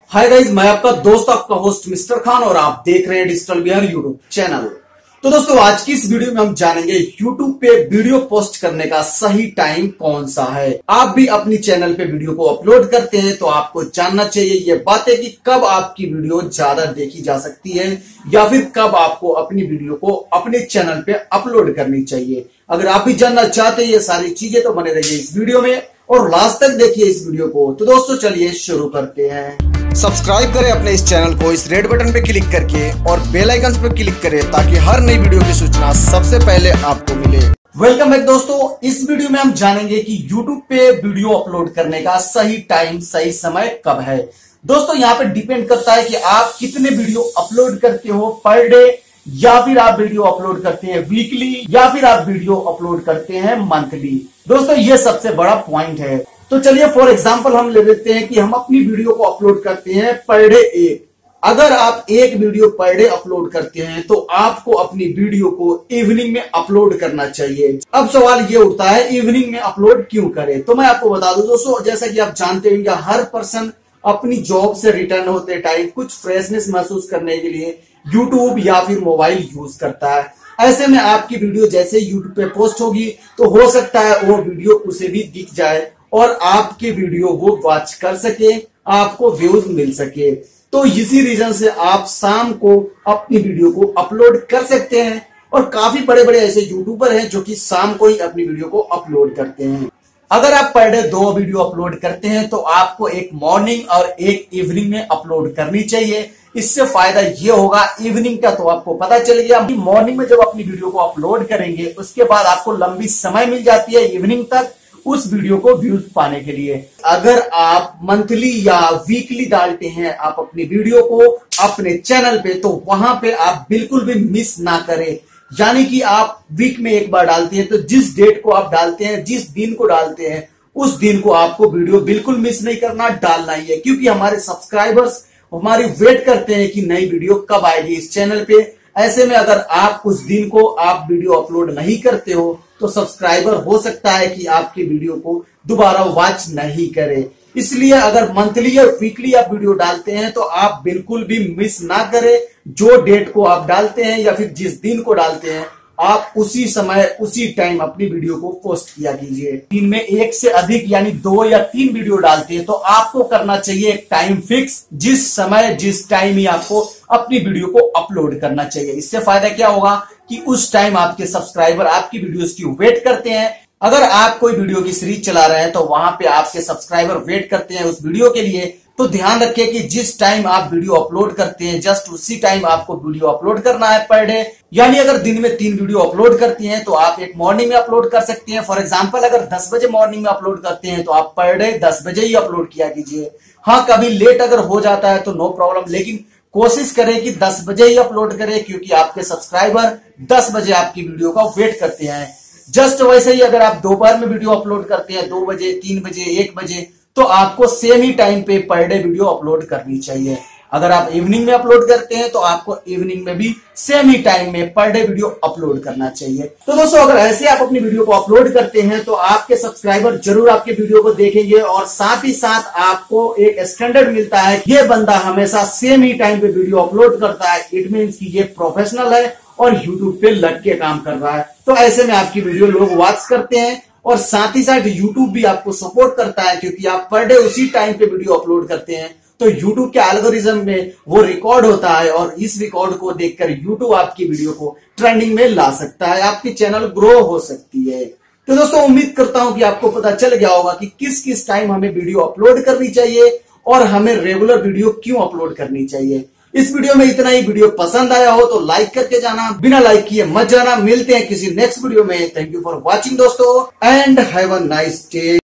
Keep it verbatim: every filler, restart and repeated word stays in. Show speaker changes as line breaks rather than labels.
Hi guys, मैं आपका दोस्त आपका होस्ट मिस्टर खान और आप देख रहे हैं डिजिटल बिहार यूट्यूब चैनल। तो दोस्तों, आज की इस वीडियो में हम जानेंगे यूट्यूब पे वीडियो पोस्ट करने का सही टाइम कौन सा है। आप भी अपनी चैनल पे वीडियो को अपलोड करते हैं तो आपको जानना चाहिए ये बातें कि कब आपकी वीडियो ज्यादा देखी जा सकती है या फिर कब आपको अपनी वीडियो को अपने चैनल पे अपलोड करनी चाहिए। अगर आप भी जानना चाहते हैं ये सारी चीजें तो बने रहिए इस वीडियो में और लास्ट तक देखिए इस वीडियो को। तो दोस्तों चलिए शुरू करते हैं।
सब्सक्राइब करें अपने इस चैनल को इस रेड बटन पे क्लिक करके और बेल आइकन पे क्लिक करें ताकि हर नई वीडियो की सूचना सबसे पहले आपको मिले।
वेलकम बैक दोस्तों, इस वीडियो में हम जानेंगे कि यूट्यूब पे वीडियो अपलोड करने का सही टाइम सही समय कब है। दोस्तों यहाँ पे डिपेंड करता है कि आप कितने वीडियो अपलोड करते हो पर डे, या फिर आप वीडियो अपलोड करते हैं वीकली, या फिर आप वीडियो अपलोड करते हैं मंथली। दोस्तों ये सबसे बड़ा पॉइंट है। तो चलिए फॉर एग्जांपल हम ले लेते हैं कि हम अपनी वीडियो को अपलोड करते हैं पर डे एक। अगर आप एक वीडियो पर डे अपलोड करते हैं तो आपको अपनी वीडियो को इवनिंग में अपलोड करना चाहिए। अब सवाल ये उठता है इवनिंग में अपलोड क्यों करें। तो मैं आपको बता दूं दोस्तों, जैसा कि आप जानते होंगे हर पर्सन अपनी जॉब से रिटर्न होते टाइम कुछ फ्रेशनेस महसूस करने के लिए यूट्यूब या फिर मोबाइल यूज करता है। ऐसे में आपकी वीडियो जैसे यूट्यूब पे पोस्ट होगी तो हो सकता है वो वीडियो उसे भी दिख जाए और आपकी वीडियो वो वॉच कर सके, आपको व्यूज मिल सके। तो इसी रीजन से आप शाम को अपनी वीडियो को अपलोड कर सकते हैं और काफी बड़े बड़े ऐसे यूट्यूबर हैं जो कि शाम को ही अपनी वीडियो को अपलोड करते हैं। अगर आप पर डे दो वीडियो अपलोड करते हैं तो आपको एक मॉर्निंग और एक इवनिंग में अपलोड करनी चाहिए। इससे फायदा ये होगा, इवनिंग का तो आपको पता चल गया, मॉर्निंग में जब अपनी वीडियो को अपलोड करेंगे उसके बाद आपको लंबी समय मिल जाती है इवनिंग तक उस वीडियो को व्यूज पाने के लिए। अगर आप मंथली या वीकली डालते हैं आप अपनी वीडियो को अपने चैनल पे तो वहां पे आप बिल्कुल भी मिस ना करें। यानी कि आप वीक में एक बार डालते हैं तो जिस डेट को आप डालते हैं, जिस दिन को डालते हैं, उस दिन को आपको वीडियो बिल्कुल मिस नहीं करना, डालना ही है। क्योंकि हमारे सब्सक्राइबर्स हमारी वेट करते हैं कि नई वीडियो कब आएगी इस चैनल पे। ऐसे में अगर आप उस दिन को आप वीडियो अपलोड नहीं करते हो तो सब्सक्राइबर हो सकता है कि आपकी वीडियो को दोबारा वॉच नहीं करे। इसलिए अगर मंथली या वीकली आप वीडियो डालते हैं तो आप बिल्कुल भी मिस ना करें। जो डेट को आप डालते हैं या फिर जिस दिन को डालते हैं आप उसी समय उसी टाइम अपनी वीडियो को पोस्ट किया कीजिए। दिन में एक से अधिक यानी दो या तीन वीडियो डालते हैं तो आपको करना चाहिए एक टाइम फिक्स, जिस समय जिस टाइम ही आपको अपनी वीडियो को अपलोड करना चाहिए। इससे फायदा क्या होगा कि उस टाइम आपके सब्सक्राइबर आपकी वीडियोस की वेट करते हैं। अगर आप कोई वीडियो की सीरीज चला रहे हैं तो वहां पे आपके सब्सक्राइबर वेट करते हैं उस वीडियो के लिए। तो ध्यान रखिए कि जिस टाइम आप वीडियो अपलोड करते हैं जस्ट उसी टाइम आपको वीडियो अपलोड करना है पर डे। यानी अगर दिन में तीन वीडियो अपलोड करती हैं तो आप एक मॉर्निंग में अपलोड कर सकती हैं। फॉर एग्जांपल अगर दस बजे मॉर्निंग में अपलोड करते हैं तो आप पर डे दस बजे ही अपलोड किया कीजिए। हाँ, कभी लेट अगर हो जाता है तो नो प्रॉब्लम, लेकिन कोशिश करें कि दस बजे ही अपलोड करें क्योंकि आपके सब्सक्राइबर दस बजे आपकी वीडियो का वेट करते हैं। जस्ट वैसे ही अगर आप दोपहर में वीडियो अपलोड करते हैं दो बजे, तीन बजे, एक बजे, तो आपको सेम ही टाइम पे पर डे वीडियो अपलोड करनी चाहिए। अगर आप इवनिंग में अपलोड करते हैं तो आपको इवनिंग में भी सेम ही टाइम में पर डे वीडियो अपलोड करना चाहिए। तो दोस्तों अगर ऐसे आप अपनी वीडियो को अपलोड करते हैं तो आपके सब्सक्राइबर जरूर आपके वीडियो को देखेंगे और साथ ही साथ आपको एक स्टैंडर्ड मिलता है, ये बंदा हमेशा सेम ही टाइम पे वीडियो अपलोड करता है। इट मीन्स कि ये प्रोफेशनल है और यूट्यूब पे लग के काम कर रहा है। तो ऐसे में आपकी वीडियो लोग वॉच करते हैं और साथ ही साथ यूट्यूब भी आपको सपोर्ट करता है क्योंकि आप पर डे उसी टाइम पे वीडियो अपलोड करते हैं। तो यूट्यूब के एल्गोरिज्म में वो रिकॉर्ड होता है और इस रिकॉर्ड को देखकर यूट्यूब आपकी वीडियो को ट्रेंडिंग में ला सकता है, आपकी चैनल ग्रो हो सकती है। तो दोस्तों उम्मीद करता हूं कि आपको पता चल गया होगा कि किस किस टाइम हमें वीडियो अपलोड करनी चाहिए और हमें रेगुलर वीडियो क्यों अपलोड करनी चाहिए। इस वीडियो में इतना ही। वीडियो पसंद आया हो तो लाइक करके जाना, बिना लाइक किए मत जाना। मिलते हैं किसी नेक्स्ट वीडियो में। थैंक यू फॉर वॉचिंग दोस्तों and have a nice day.